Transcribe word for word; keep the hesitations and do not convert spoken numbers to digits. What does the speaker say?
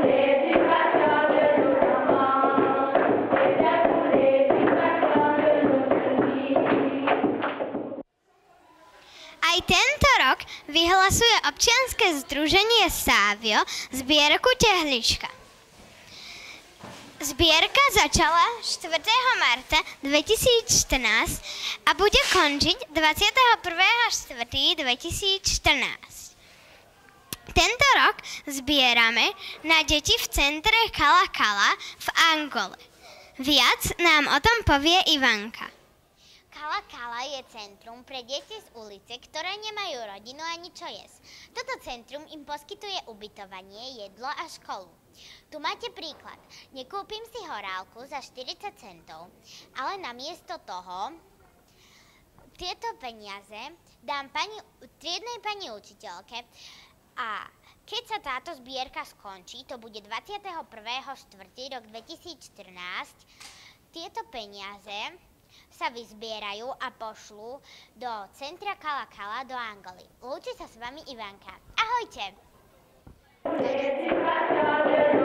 Aj tento rok vyhlasuje občianske združenie Sávio zbierku tehlička. Zbierka začala štvrtého marca dvetisícštrnásť a bude končiť dvadsiateho prvého štvrtého dvetisícštrnásť. Tento rok zbierame na deti v centre Kala Kala v Angole. Viac nám o tom povie Ivanka. Kala Kala je centrum pre deti z ulice, ktoré nemajú rodinu ani čo jesť. Toto centrum im poskytuje ubytovanie, jedlo a školu. Tu máte príklad. Nekúpim si horálku za štyridsať centov, ale namiesto toho tieto peniaze dám pani, triednej pani učiteľke a keď sa táto zbierka skončí, to bude dvadsiateho prvého štvrtého dvetisícštrnásť, tieto peniaze sa vyzbierajú a pošlú do centra Kala Kala do Angoly. Lúči sa s vami Ivanka. Ahojte!